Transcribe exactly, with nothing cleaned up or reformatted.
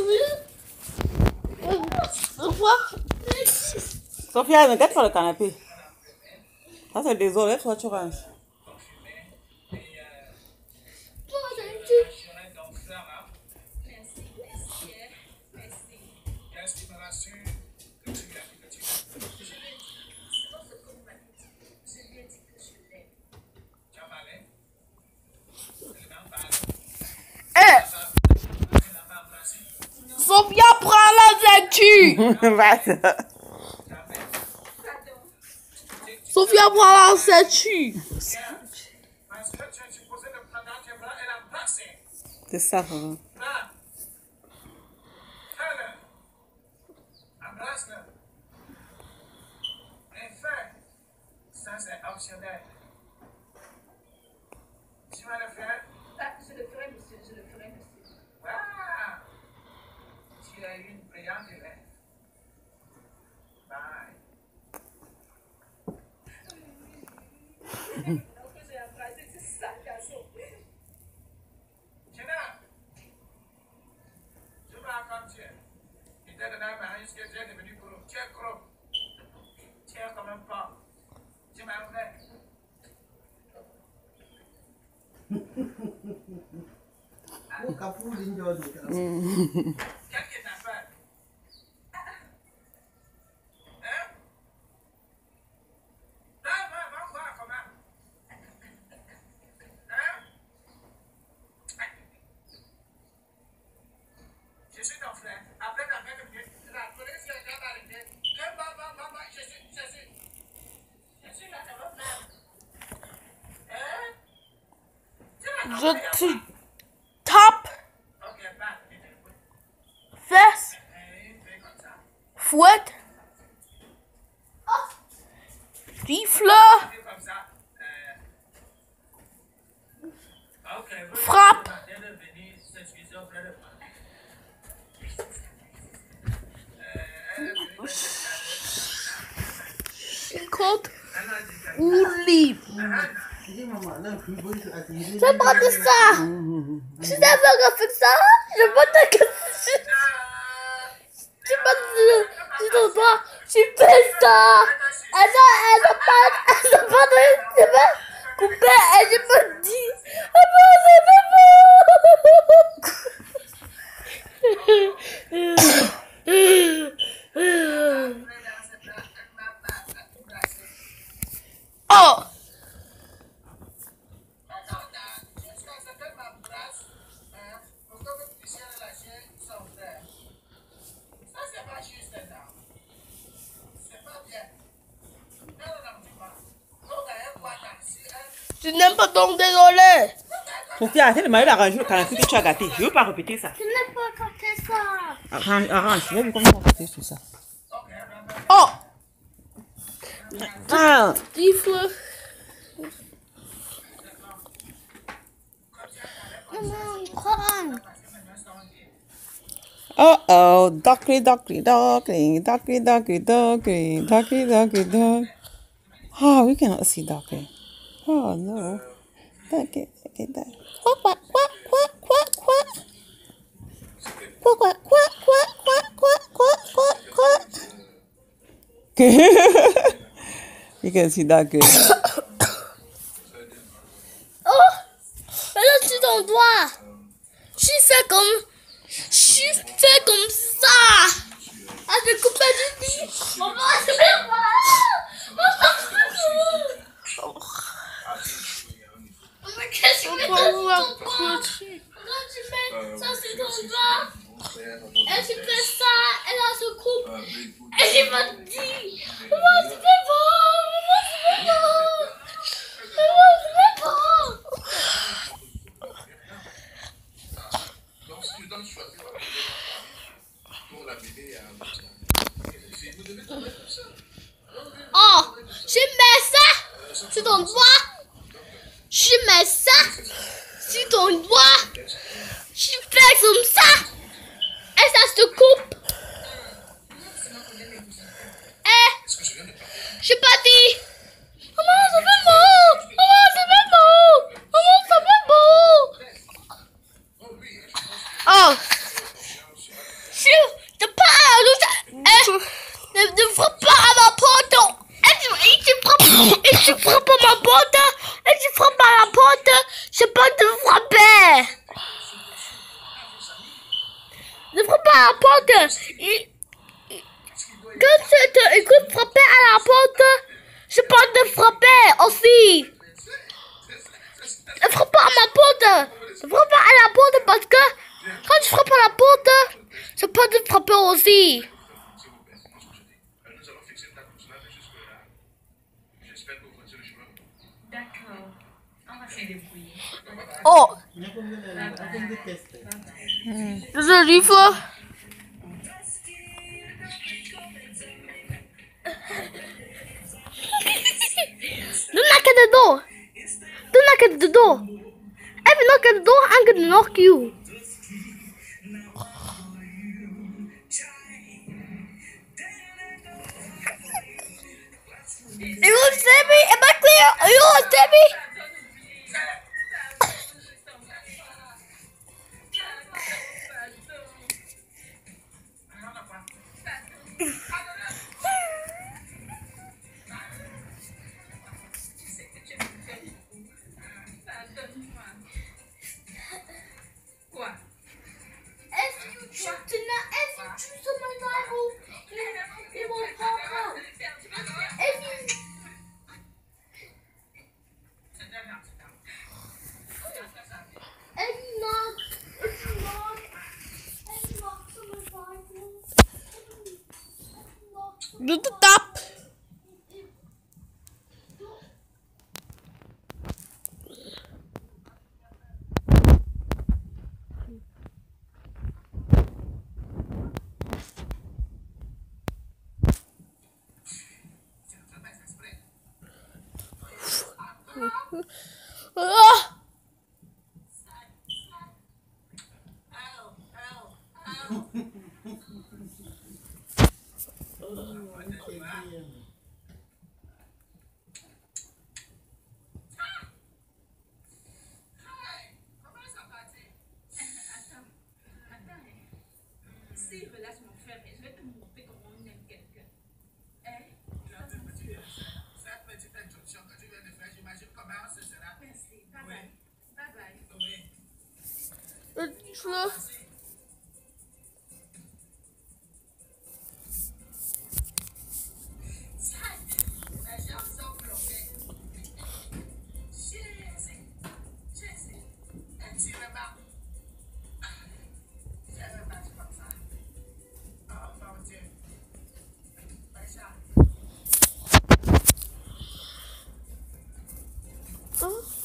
Sophia, regarde sur le canapé. Ça c'est désolé, toi tu ranges. Sophia, prends la ceinture. Sophia, prends la ceinture. C'est ça. Hein. Ça c'est optionnel. Tu vas le faire? Je le ferai, monsieur. Je le ferai, monsieur. Ah! Tu as eu une brillante élève. Bye. Donc j'ai embrassé ce sac à dos. Jenna! Tu vas comme tu es. Il t'a donné un mari jusqu'à tu es devenu gros. Tu es gros. Tu es comme un porc. Tu m'as ouvert. O capô lindo do Qu'est-ce que t'as fait? Hein? Non, va, va voir comment. Hein? Je suis ton frère. Après la fin de minute, la police est déjà arrêtée. Va, va, va, va, va, je suis, je suis. Je suis là, ton frère. Hein? Je te tape. Ok, va. Fesse. Fais comme ça. Fouette. Gifle. Fais comme ça. Euh... Ok, vous Frappe. allez venir s'excuser auprès de moi. Compte ou livre. C'est pas de ça. Si ça veut faire ça, je vais te casser. Je pas de je te dois. Je fais ça. Elle a, elle a pas, elle a pas de, je vais couper et je me dis. Oh! Je n'aime pas ton désolé. Sophia, arrête de m'aller arranger le canapé que tu as gâté. Je ne veux pas répéter ça. Je n'aime pas quand c'est ça. Arrange, arrange. Je vais vu comment on va faire sur ça. Oh! Ah! Gifle. Maman, prends. Oh oh, duckly, duckly, duckly, duckly, duckly, duckly, duckly, duckly, duck. Oh, we cannot see duckly. Oh no. Duckly, duckly, duck. Quack, quack, quack, quack, quack, quack. Quack, quack, quack, quack, quack, quack, quack, quack. You can see duckly. Oh! Mais là, tu ton doigt. Je fais comme. Je fais comme ça. Ah, je vais couper du nid. Maman, je vais pas. Maman, qu'est-ce que tu mets ça sur ton doigt? Quand tu mets ça sur ton doigt, et tu fais ça, et là, se coupe. Et je me dis, maman, tu fais bon. Maman, tu fais bon. Maman, tu fais bon. Oh, je mets ça sur ton doigt. Je mets ça sur ton doigt. Je fais comme ça. Et ça se coupe. Eh, je pas dit. Maman, ça fait beau. Maman, ça fait beau. Maman, ça fait beau. Oh. tu frappes à ma porte et tu frappes à la porte, je peux te frapper. Je frappe à la porte. Et, et, quand tu te écoutes frapper à la porte, je peux te frapper aussi. Ne frappe pas à ma porte. Ne frappe pas à la porte parce que quand tu frappes à la porte, je peux te frapper aussi. Nous allons fixer une date pour cela, mais jusque-là, j'espère que vous connaissez le chemin. D'accord. On va se débrouiller. Oh, Il y a combien de à combien de tests? je livre. Do knock at the door. Do knock at the door. If you knock at the door, I'm gonna knock you. You want to see me? Am I clear? You want to see me? Quoi? If you choose to not, if you choose to my Bible, it, it will pop out. If you, if you knock, if you knock, if you knock to my Bible, if you knock to Do the top. Ah! Si, relâche mon frère, mais je vais te montrer comment on aime quelqu'un. Hein? Cette petite introduction que tu viens de faire, j'imagine comment ce sera. Merci. Bye bye. Bye bye. Oui. True. Les gens sont bloqués. Jésus, Jésus, intimement. Je ne marche comme ça. Oh mon Dieu. Maïcha. Oh.